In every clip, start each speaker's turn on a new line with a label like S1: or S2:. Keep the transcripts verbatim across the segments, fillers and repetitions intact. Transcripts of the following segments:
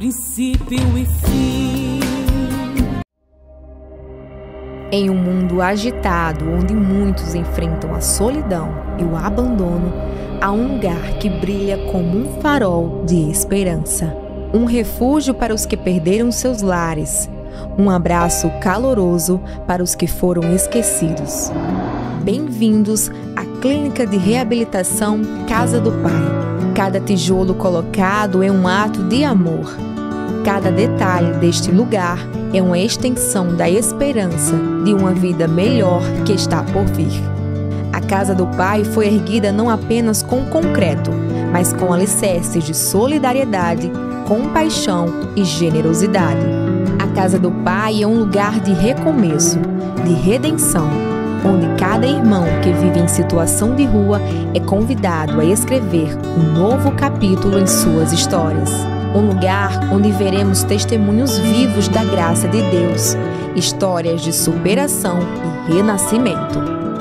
S1: princípio e fim.
S2: Em um mundo agitado, onde muitos enfrentam a solidão e o abandono, há um lugar que brilha como um farol de esperança. Um refúgio para os que perderam seus lares. Um abraço caloroso para os que foram esquecidos. Bem-vindos à Clínica de Reabilitação Casa do Pai. Cada tijolo colocado é um ato de amor. Cada detalhe deste lugar é uma extensão da esperança de uma vida melhor que está por vir. A Casa do Pai foi erguida não apenas com concreto, mas com alicerces de solidariedade, compaixão e generosidade. A Casa do Pai é um lugar de recomeço, de redenção, onde cada irmão que vive em situação de rua é convidado a escrever um novo capítulo em suas histórias. Um lugar onde veremos testemunhos vivos da graça de Deus, histórias de superação e renascimento.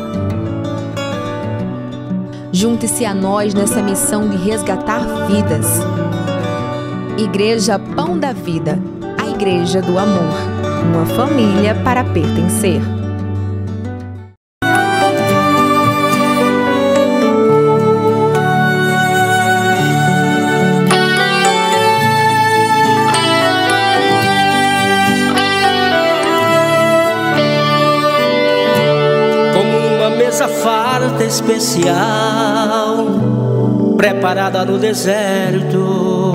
S2: Junte-se a nós nessa missão de resgatar vidas. Igreja Pão da Vida, a Igreja do Amor, uma família para pertencer.
S3: Mesa farta especial, preparada no deserto,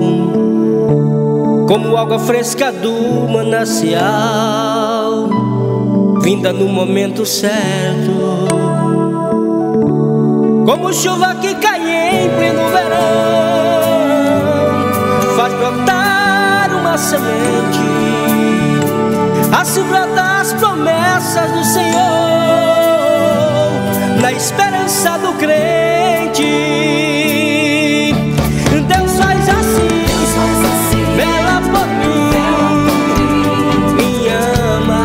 S3: como água fresca do manancial, vinda no momento certo, como chuva que cai em pleno verão, faz brotar uma semente, assim brota as promessas do Senhor. Na esperança do crente, Deus faz assim, vela por mim, me ama,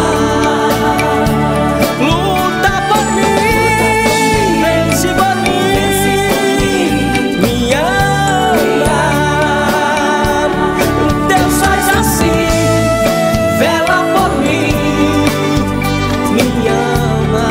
S3: luta por mim, vence por mim, me ama. Deus faz assim, vela por mim, me ama.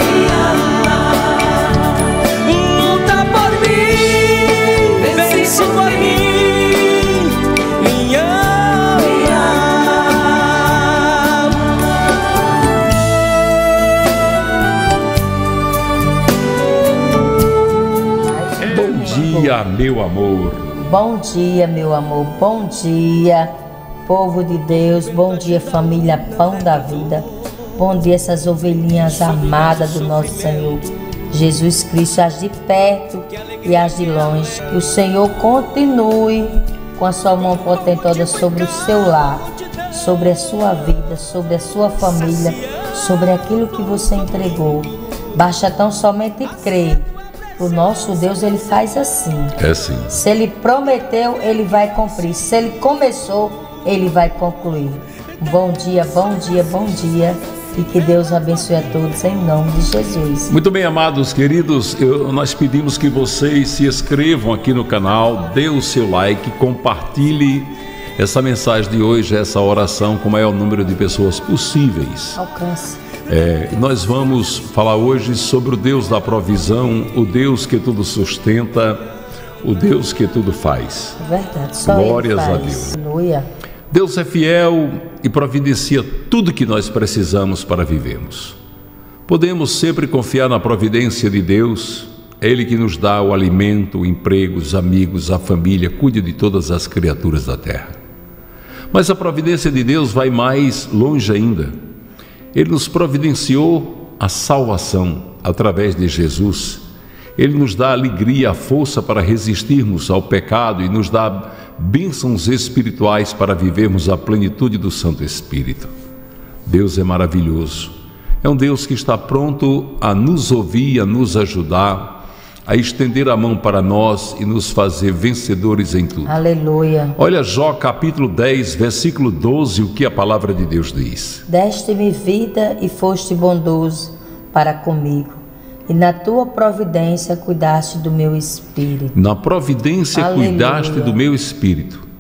S4: Meu amor.
S5: Bom dia, meu amor. Bom dia, povo de Deus. Bom dia, família Pão da Vida. Bom dia, essas ovelhinhas amadas do nosso Senhor Jesus Cristo, as de perto e as de longe. Que o Senhor continue com a sua mão potentosa sobre o seu lar, sobre a sua vida, sobre a sua família, sobre aquilo que você entregou. Basta tão somente crer. O nosso Deus, ele faz assim.
S4: É sim.
S5: Se ele prometeu, ele vai cumprir. Se ele começou, ele vai concluir. Bom dia, bom dia, bom dia. E que Deus abençoe a todos em nome de Jesus.
S4: Muito bem, amados queridos, eu, nós pedimos que vocês se inscrevam aqui no canal, dê o seu like, compartilhe essa mensagem de hoje, essa oração com o maior número de pessoas possíveis.
S5: Alcance.
S4: É, nós vamos falar hoje sobre o Deus da provisão, o Deus que tudo sustenta, o Deus que tudo faz.
S5: Verdade, só
S4: glórias
S5: ele faz.
S4: a Deus.
S5: Aleluia.
S4: Deus é fiel e providencia tudo que nós precisamos para vivermos. Podemos sempre confiar na providência de Deus. É Ele que nos dá o alimento, o emprego, os amigos, a família, cuida de todas as criaturas da terra. Mas a providência de Deus vai mais longe ainda. Ele nos providenciou a salvação através de Jesus. Ele nos dá a alegria, a força para resistirmos ao pecado e nos dá bênçãos espirituais para vivermos a plenitude do Santo Espírito. Deus é maravilhoso. É um Deus que está pronto a nos ouvir, a nos ajudar, a estender a mão para nós e nos fazer vencedores em tudo.
S5: Aleluia.
S4: Olha Jó capítulo dez, versículo doze, o que a palavra de Deus diz.
S5: Deste-me vida e foste bondoso para comigo, e na tua providência cuidaste do meu espírito.
S4: Na providência
S5: Aleluia.
S4: Cuidaste do meu espírito.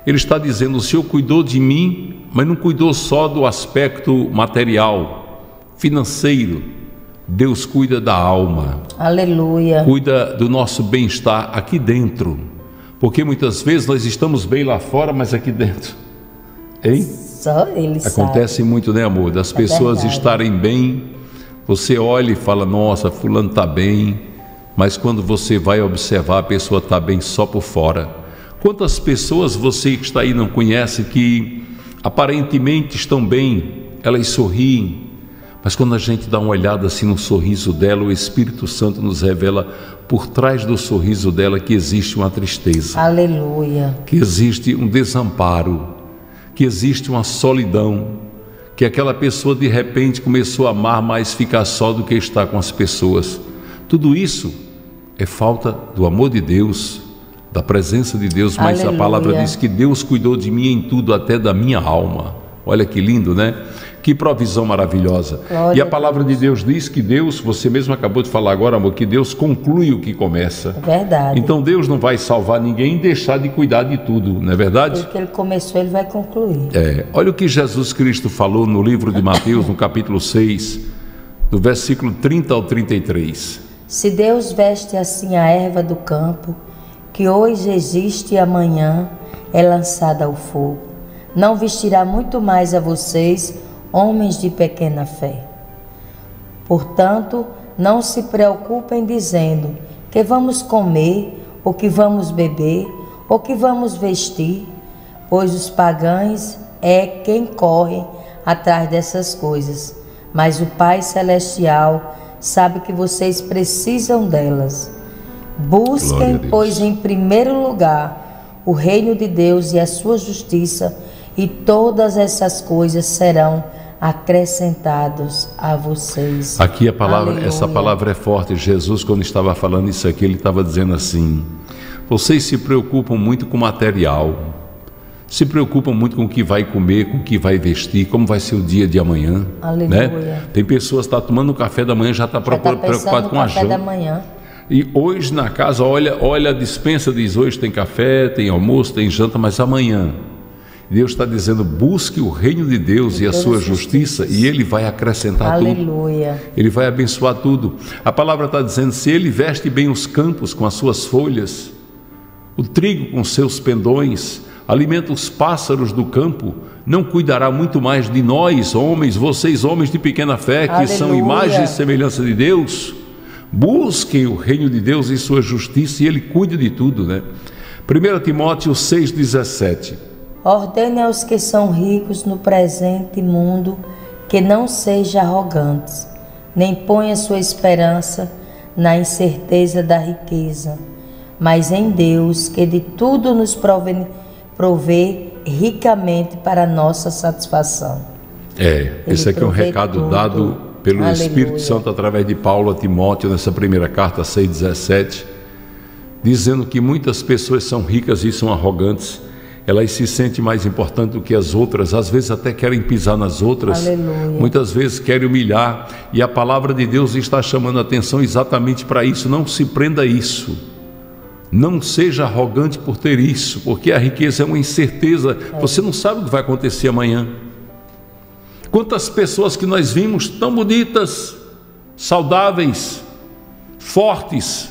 S4: Ele está dizendo: o Senhor cuidou de mim, mas não cuidou só do aspecto material, financeiro. Deus cuida da alma.
S5: Aleluia.
S4: Cuida do nosso bem-estar aqui dentro. Porque muitas vezes nós estamos bem lá fora, mas aqui dentro, hein?
S5: Só Ele
S4: Acontece
S5: sabe.
S4: muito, né, amor? Das
S5: É
S4: pessoas
S5: verdade.
S4: estarem bem, você olha e fala: nossa, fulano está bem. Mas quando você vai observar, a pessoa está bem só por fora. Quantas pessoas você que está aí não conhece que aparentemente estão bem, elas sorriem, mas quando a gente dá uma olhada assim no sorriso dela, o Espírito Santo nos revela por trás do sorriso dela que existe uma tristeza,
S5: Aleluia.
S4: que existe um desamparo, que existe uma solidão, que aquela pessoa de repente começou a amar mais ficar só do que estar com as pessoas. Tudo isso é falta do amor de Deus, da presença de Deus, mas
S5: Aleluia.
S4: a palavra diz que Deus cuidou de mim em tudo, até da minha alma. Olha que lindo, né? Que provisão maravilhosa.
S5: Glória
S4: E a palavra de Deus diz que Deus, você mesmo acabou de falar agora, amor, que Deus conclui o que começa.
S5: É verdade.
S4: Então Deus não vai salvar ninguém e deixar de cuidar de tudo, não é verdade?
S5: Aquilo que Ele começou, Ele vai concluir.
S4: É, olha o que Jesus Cristo falou no livro de Mateus, no capítulo seis, do versículo trinta ao trinta e três.
S5: Se Deus veste assim a erva do campo, que hoje existe e amanhã é lançada ao fogo, não vestirá muito mais a vocês, homens de pequena fé. Portanto, não se preocupem dizendo que vamos comer, ou que vamos beber, ou que vamos vestir, pois os pagãos é quem corre atrás dessas coisas, mas o Pai Celestial sabe que vocês precisam delas.
S4: Glória a
S5: Busquem,
S4: Deus.
S5: pois, em primeiro lugar o reino de Deus e a sua justiça, e todas essas coisas serão acrescentadas a vocês.
S4: Aqui a palavra,
S5: Aleluia.
S4: essa palavra é forte. Jesus, quando estava falando isso aqui, ele estava dizendo assim: vocês se preocupam muito com material, se preocupam muito com o que vai comer, com o que vai vestir, como vai ser o dia de amanhã.
S5: Aleluia.
S4: Né? Tem pessoas que estão tomando o café da manhã, já está
S5: Já tá
S4: preocupado
S5: pensando no
S4: com a
S5: café da
S4: janta.
S5: manhã.
S4: E hoje na casa, olha, olha a dispensa, diz: hoje tem café, tem almoço, tem janta, mas amanhã Deus está dizendo: busque o reino de Deus e a sua justiça, e Ele vai acrescentar tudo.
S5: Aleluia.
S4: Ele vai abençoar tudo. A palavra está dizendo: se Ele veste bem os campos com as suas folhas, o trigo com seus pendões, alimenta os pássaros do campo, não cuidará muito mais de nós, homens, vocês homens de pequena fé, que
S5: Aleluia.
S4: são imagem e semelhança de Deus? Busquem o reino de Deus e sua justiça, e Ele cuida de tudo, né? primeiro Timóteo seis, dezessete.
S5: Ordene aos que são ricos no presente mundo que não sejam arrogantes, nem ponha sua esperança na incerteza da riqueza, mas em Deus, que de tudo nos provê, provê ricamente para nossa satisfação.
S4: É, esse aqui é um
S5: provê
S4: recado
S5: tudo.
S4: dado pelo
S5: Aleluia.
S4: Espírito Santo através de Paulo a Timóteo, nessa primeira carta seis, dezessete, dizendo que muitas pessoas são ricas e são arrogantes. Elas se sentem mais importantes do que as outras, às vezes até querem pisar nas outras.
S5: Aleluia.
S4: Muitas vezes querem humilhar, e a palavra de Deus está chamando a atenção exatamente para isso. Não se prenda a isso, não seja arrogante por ter isso, porque a riqueza é uma incerteza, você não sabe o que vai acontecer amanhã. Quantas pessoas que nós vimos tão bonitas, saudáveis, fortes,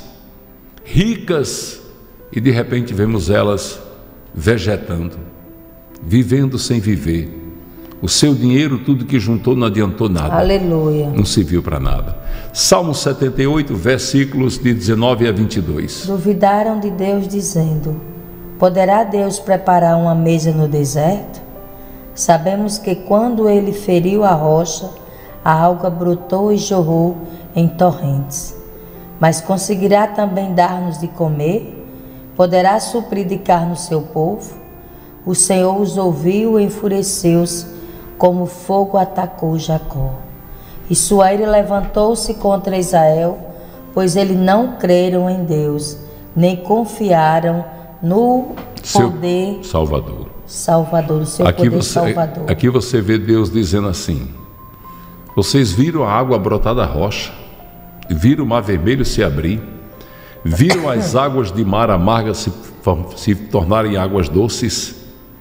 S4: ricas, e de repente vemos elas vegetando, vivendo sem viver. O seu dinheiro, tudo que juntou, não adiantou nada.
S5: Aleluia.
S4: Não serviu para nada. Salmo setenta e oito, versículos de dezenove a vinte e dois.
S5: Duvidaram de Deus, dizendo: poderá Deus preparar uma mesa no deserto? Sabemos que quando Ele feriu a rocha, a água brotou e jorrou em torrentes. Mas conseguirá também dar-nos de comer? Poderá suprir de carne o seu povo? O Senhor os ouviu e enfureceu-se, como fogo atacou Jacó. E sua ira levantou-se contra Israel, pois eles não creram em Deus, nem confiaram no poder
S4: Seu Salvador.
S5: salvador, o seu
S4: Aqui
S5: poder
S4: você,
S5: salvador.
S4: aqui você vê Deus dizendo assim: vocês viram a água brotar da rocha, viram o mar vermelho se abrir, viram as águas de mar amargas se, se tornarem águas doces.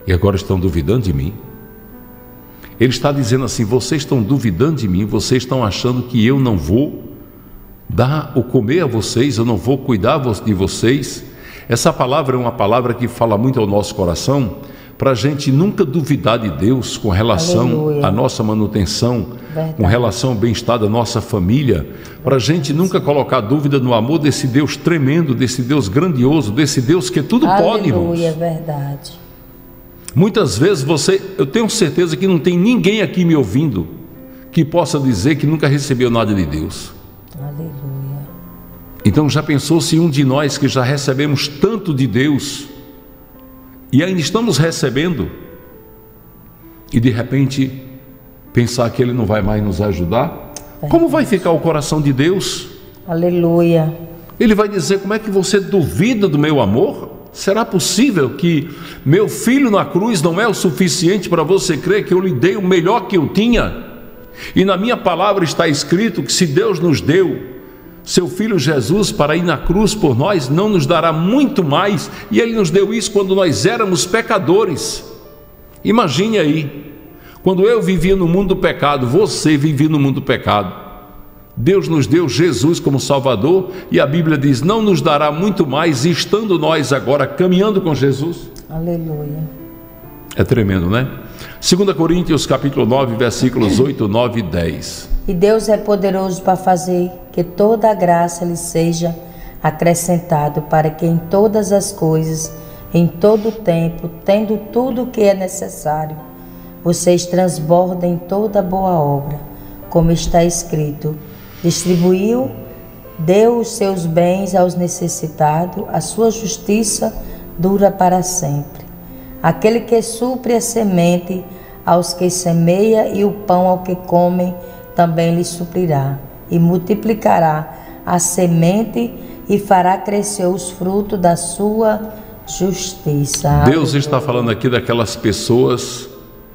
S4: e agora estão duvidando de mim. Ele está dizendo assim: vocês estão duvidando de mim, vocês estão achando que eu não vou dar o comer a vocês, eu não vou cuidar de vocês. Essa palavra é uma palavra que fala muito ao nosso coração, para a gente nunca duvidar de Deus com relação Aleluia. À nossa manutenção, Verdade. Com relação ao bem-estar da nossa família, para a gente nunca colocar dúvida no amor desse Deus tremendo, desse Deus grandioso, desse Deus que tudo
S5: Aleluia,
S4: pode, irmãos.
S5: É verdade.
S4: Muitas vezes você, eu tenho certeza que não tem ninguém aqui me ouvindo que possa dizer que nunca recebeu nada de Deus.
S5: Aleluia.
S4: Então já pensou se um de nós que já recebemos tanto de Deus e ainda estamos recebendo, e de repente pensar que Ele não vai mais nos ajudar? Como vai ficar o coração de Deus?
S5: Aleluia.
S4: Ele vai dizer: como é que você duvida do meu amor? Será possível que meu filho na cruz não é o suficiente para você crer que eu lhe dei o melhor que eu tinha? E na minha palavra está escrito que se Deus nos deu seu Filho Jesus para ir na cruz por nós, não nos dará muito mais? E Ele nos deu isso quando nós éramos pecadores. Imagine aí, quando eu vivia no mundo do pecado, você vivia no mundo do pecado, Deus nos deu Jesus como Salvador, e a Bíblia diz: não nos dará muito mais, estando nós agora caminhando com Jesus?
S5: Aleluia.
S4: É tremendo, né? Segunda Coríntios capítulo nove, versículos oito, nove e dez.
S5: E Deus é poderoso para fazer que toda a graça lhe seja acrescentado, para que em todas as coisas, em todo o tempo, tendo tudo o que é necessário, vocês transbordem toda boa obra, como está escrito: distribuiu, deu os seus bens aos necessitados, a sua justiça dura para sempre. Aquele que supre a semente aos que semeia e o pão ao que comem, também lhe suprirá, e multiplicará a semente e fará crescer os frutos da sua justiça.
S4: Deus está falando aqui daquelas pessoas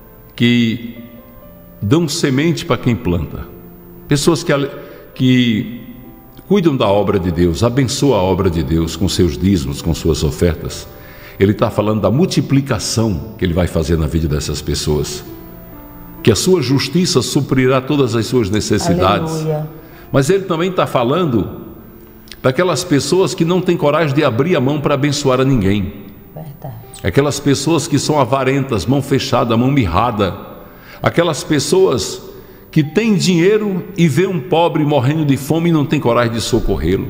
S4: que dão semente para quem planta, pessoas que, que cuidam da obra de Deus, abençoam a obra de Deus com seus dízimos, com suas ofertas. Ele está falando da multiplicação que Ele vai fazer na vida dessas pessoas, que a sua justiça suprirá todas as suas necessidades.
S5: Aleluia.
S4: Mas Ele também está falando daquelas pessoas que não têm coragem de abrir a mão para abençoar a ninguém.
S5: Verdade.
S4: Aquelas pessoas que são avarentas, mão fechada, mão mirrada. Aquelas pessoas que têm dinheiro e vê um pobre morrendo de fome e não tem coragem de socorrê-lo.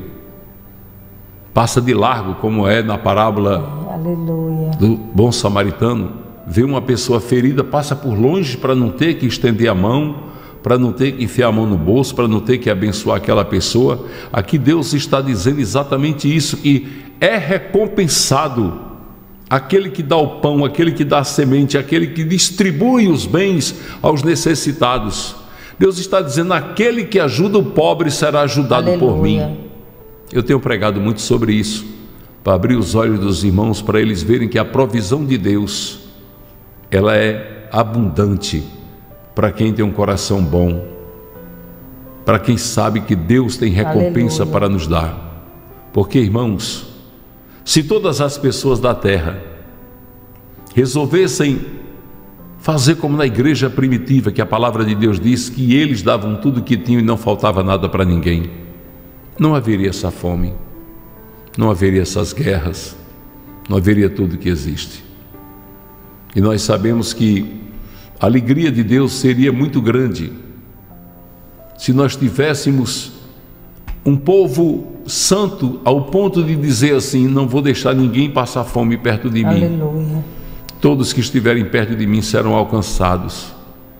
S4: Passa de largo, como é na parábola
S5: Aleluia.
S4: do bom samaritano. Vê uma pessoa ferida, passa por longe para não ter que estender a mão, para não ter que enfiar a mão no bolso, para não ter que abençoar aquela pessoa. Aqui Deus está dizendo exatamente isso, que é recompensado aquele que dá o pão, aquele que dá a semente, aquele que distribui os bens aos necessitados. Deus está dizendo: aquele que ajuda o pobre será ajudado
S5: Aleluia.
S4: por mim. Eu tenho pregado muito sobre isso, para abrir os olhos dos irmãos, para eles verem que a provisão de Deus, ela é abundante para quem tem um coração bom, para quem sabe que Deus tem recompensa Aleluia. Para nos dar. Porque, irmãos, se todas as pessoas da terra resolvessem fazer como na igreja primitiva, que a palavra de Deus diz que eles davam tudo o que tinham e não faltava nada para ninguém, não haveria essa fome, não haveria essas guerras, não haveria tudo que existe. E nós sabemos que a alegria de Deus seria muito grande se nós tivéssemos um povo santo ao ponto de dizer assim: não vou deixar ninguém passar fome perto de mim.
S5: Aleluia.
S4: Todos que estiverem perto de mim serão alcançados.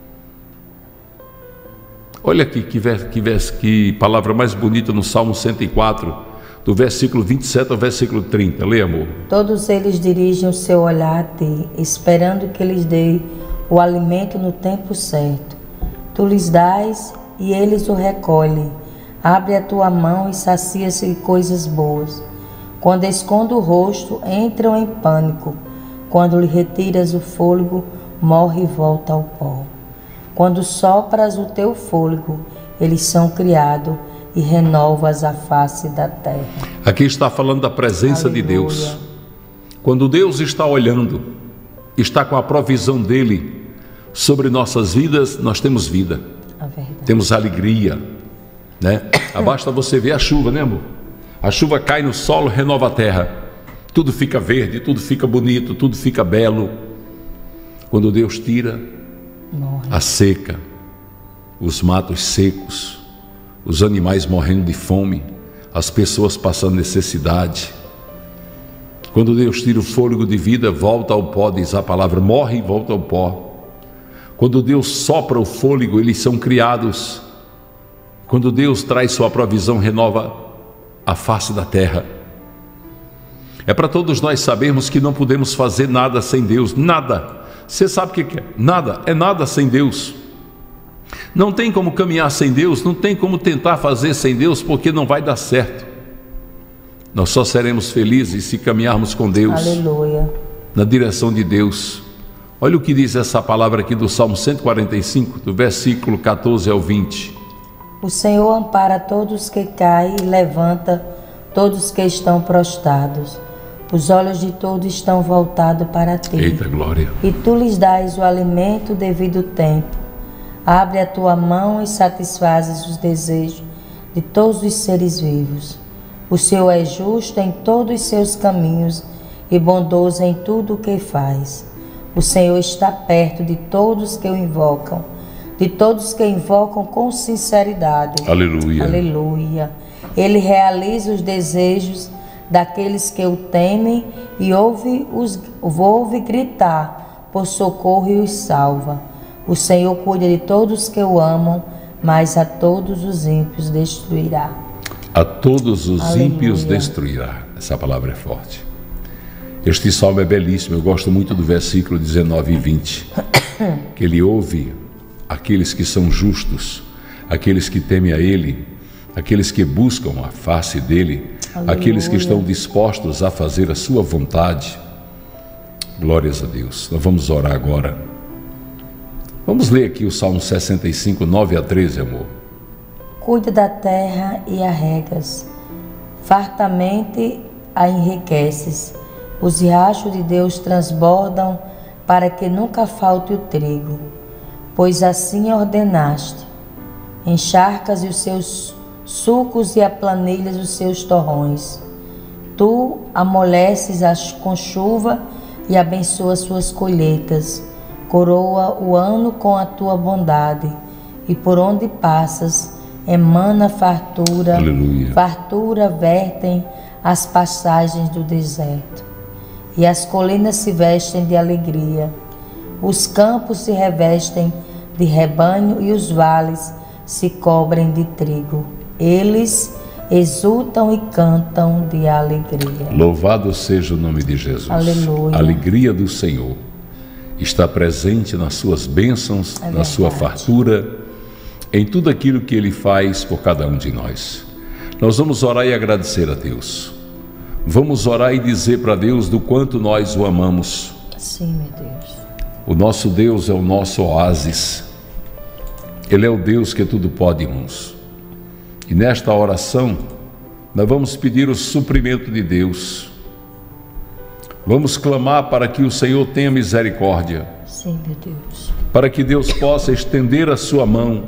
S4: Olha aqui que, que, que palavra mais bonita no Salmo cento e quatro, do versículo vinte e sete ao versículo trinta. Lê, amor.
S5: Todos eles dirigem o seu olhar a ti, esperando que lhes dê o alimento no tempo certo. Tu lhes dás e eles o recolhem. Abre a tua mão e sacia-se de coisas boas. Quando esconde o rosto, entram em pânico. Quando lhe retiras o fôlego, morre e volta ao pó. Quando sopras o teu fôlego, eles são criados e renovas a face da terra.
S4: Aqui está falando da presença Aleluia. De Deus. Quando Deus está olhando está com a provisão dele sobre nossas vidas, nós temos vida, temos alegria, né? Basta você ver a chuva, né, amor? A chuva cai no solo, renova a terra, tudo fica verde, tudo fica bonito, tudo fica belo. Quando Deus tira a seca, os matos secos, os animais morrendo de fome, as pessoas passando necessidade. Quando Deus tira o fôlego de vida, volta ao pó, diz a palavra, morre e volta ao pó. Quando Deus sopra o fôlego, eles são criados. Quando Deus traz sua provisão, renova a face da terra. É para todos nós sabermos que não podemos fazer nada sem Deus, nada. Você sabe o que é? Nada, é nada sem Deus. Não tem como caminhar sem Deus, não tem como tentar fazer sem Deus, porque não vai dar certo. Nós só seremos felizes se caminharmos com Deus.
S5: Aleluia.
S4: Na direção de Deus. Olha o que diz essa palavra aqui do Salmo cento e quarenta e cinco, do versículo quatorze ao vinte.
S5: O Senhor ampara todos que caem e levanta todos que estão prostrados. Os olhos de todos estão voltados para ti.
S4: Eita glória.
S5: E tu lhes dás o alimento devido tempo. Abre a tua mão e satisfazes os desejos de todos os seres vivos. O Senhor é justo em todos os seus caminhos e bondoso em tudo o que faz. O Senhor está perto de todos que o invocam, de todos que invocam com sinceridade.
S4: Aleluia.
S5: Aleluia. Ele realiza os desejos daqueles que o temem e ouve, os, ouve gritar por socorro e os salva. O Senhor cuida de todos que o amam, mas a todos os ímpios destruirá.
S4: A todos os
S5: Aleluia.
S4: ímpios destruirá. Essa palavra é forte. Este salmo é belíssimo. Eu gosto muito do versículo dezenove e vinte. Que ele ouve aqueles que são justos, aqueles que temem a ele, aqueles que buscam a face dele, Aleluia. Aqueles que estão dispostos a fazer a sua vontade. Glórias a Deus. Nós vamos orar agora. Vamos ler aqui o Salmo sessenta e cinco, nove a treze, amor.
S5: Cuida da terra e a regas, fartamente a enriqueces. Os riachos de Deus transbordam para que nunca falte o trigo, pois assim ordenaste. Encharcas os seus sucos e aplanilhas os seus torrões. Tu amoleces as com chuva e abençoas suas colheitas. Coroa o ano com a tua bondade, e por onde passas emana fartura.
S4: Aleluia.
S5: Fartura vertem as passagens do deserto, e as colinas se vestem de alegria. Os campos se revestem de rebanho e os vales se cobrem de trigo. Eles exultam e cantam de alegria.
S4: Louvado seja o nome de Jesus.
S5: Aleluia.
S4: A alegria do Senhor está presente nas suas bênçãos,
S5: É
S4: na sua
S5: verdade.
S4: fartura, em tudo aquilo que Ele faz por cada um de nós. Nós vamos orar e agradecer a Deus. Vamos orar e dizer para Deus do quanto nós o amamos.
S5: Sim, meu Deus.
S4: O nosso Deus é o nosso oásis. Ele é o Deus que tudo pode, irmãos. E nesta oração, nós vamos pedir o suprimento de Deus. Vamos clamar para que o Senhor tenha misericórdia.
S5: Sim, meu Deus.
S4: Para que Deus possa estender a sua mão.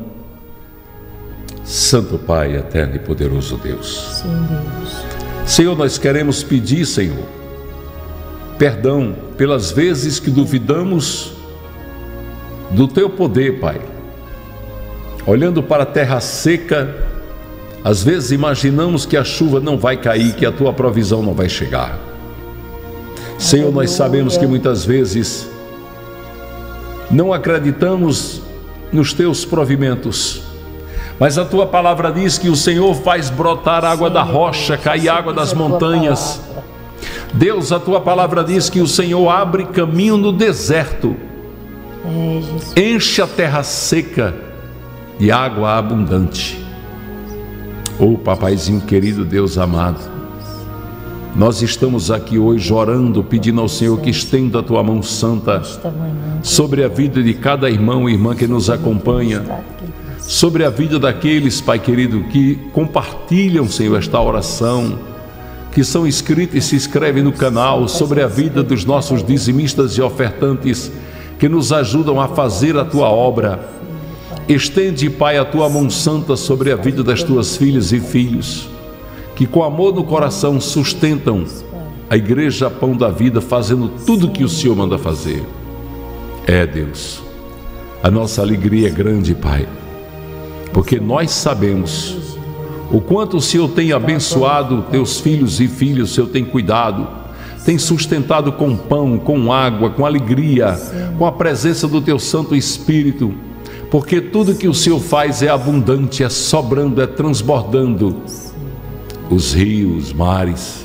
S4: Santo Pai, eterno e poderoso Deus.
S5: Sim, Deus.
S4: Senhor, nós queremos pedir, Senhor, perdão pelas vezes que duvidamos do Teu poder, Pai. Olhando para a terra seca, às vezes imaginamos que a chuva não vai cair, que a Tua provisão não vai chegar. Senhor, nós sabemos que muitas vezes não acreditamos nos Teus provimentos, mas a Tua palavra diz que o Senhor faz brotar água
S5: Sim,
S4: da
S5: meu
S4: rocha,
S5: Deus.
S4: cair
S5: Assim
S4: água
S5: diz
S4: das
S5: a Tua
S4: montanhas.
S5: palavra.
S4: Deus, a Tua palavra diz que o Senhor abre caminho no deserto,
S5: É, Jesus.
S4: enche a terra seca de água abundante. Oh, papaizinho querido, Deus amado, nós estamos aqui hoje orando, pedindo ao Senhor que estenda a Tua mão santa
S5: Esta manhã,
S4: sobre a vida de cada irmão e irmã que nos acompanha,
S5: está aqui.
S4: sobre a vida daqueles, Pai querido, que compartilham, Senhor, esta oração, que são escritas e se escrevem no canal, sobre a vida dos nossos dizimistas e ofertantes que nos ajudam a fazer a tua obra. Estende, Pai, a tua mão santa sobre a vida das tuas filhas e filhos, que com amor no coração sustentam a Igreja Pão da Vida, fazendo tudo o que o Senhor manda fazer. É, Deus, a nossa alegria é grande, Pai, porque nós sabemos o quanto o Senhor tem abençoado teus filhos e filhos, o Senhor tem cuidado, tem sustentado com pão, com água, com alegria, com a presença do teu Santo Espírito, porque tudo que o Senhor faz é abundante, é sobrando, é transbordando. Os rios, os mares,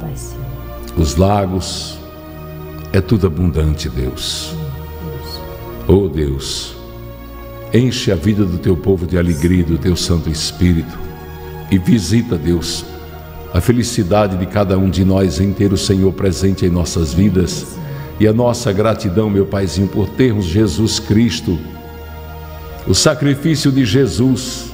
S4: os lagos, é tudo abundante, Deus. Oh Deus, enche a vida do teu povo de alegria, do teu Santo Espírito, e visita, Deus, a felicidade de cada um de nós em ter o Senhor presente em nossas vidas, e a nossa gratidão, meu Paizinho, por termos Jesus Cristo, o sacrifício de Jesus.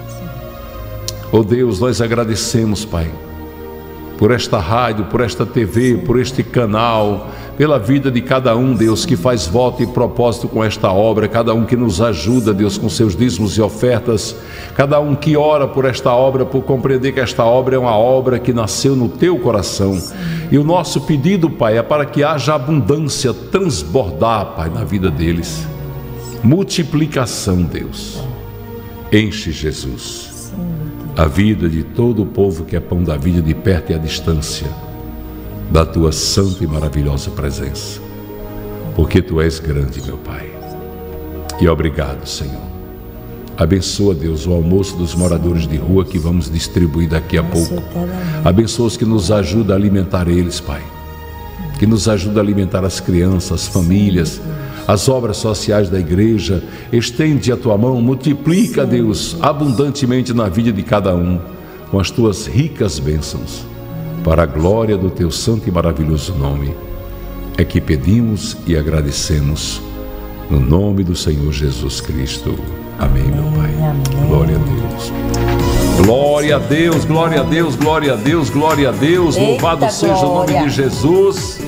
S4: Oh Deus, nós agradecemos, Pai, por esta rádio, por esta T V, por este canal, pela vida de cada um, Deus, que faz voto e propósito com esta obra, cada um que nos ajuda, Deus, com seus dízimos e ofertas, cada um que ora por esta obra, por compreender que esta obra é uma obra que nasceu no teu coração. E o nosso pedido, Pai, é para que haja abundância, transbordar, Pai, na vida deles. Multiplicação, Deus. Enche, Jesus, a vida de todo o povo que é Pão da Vida, de perto e à distância, da tua santa e maravilhosa presença, porque tu és grande, meu Pai. E obrigado, Senhor. Abençoa, Deus, o almoço dos moradores de rua que vamos distribuir daqui a pouco. Abençoa os que nos ajudam a alimentar eles, Pai, que nos ajuda a alimentar as crianças, as famílias, as obras sociais da igreja. Estende a tua mão, multiplica, Deus, abundantemente na vida de cada um, com as tuas ricas bênçãos, para a glória do teu santo e maravilhoso nome. É que pedimos e agradecemos, no nome do Senhor Jesus Cristo. Amém, meu Pai. Glória a Deus. Glória a Deus, glória a Deus, glória a Deus, glória a Deus. Louvado seja o nome de Jesus.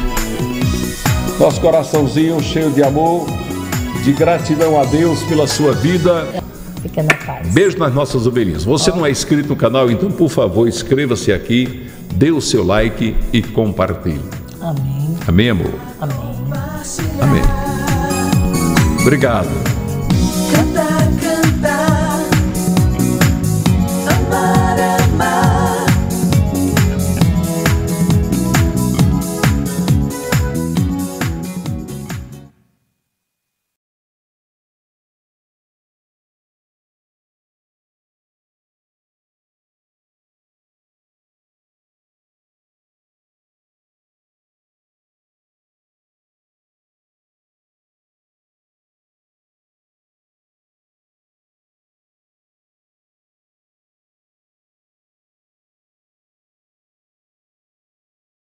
S4: Nosso coraçãozinho cheio de amor, de gratidão a Deus pela sua vida.
S5: Fica na paz.
S4: Beijo nas nossas ovelhinhas. Você não é inscrito no canal, então por favor inscreva-se aqui, dê o seu like e compartilhe.
S5: Amém.
S4: Amém, amor?
S5: Amém.
S4: Amém. Obrigado.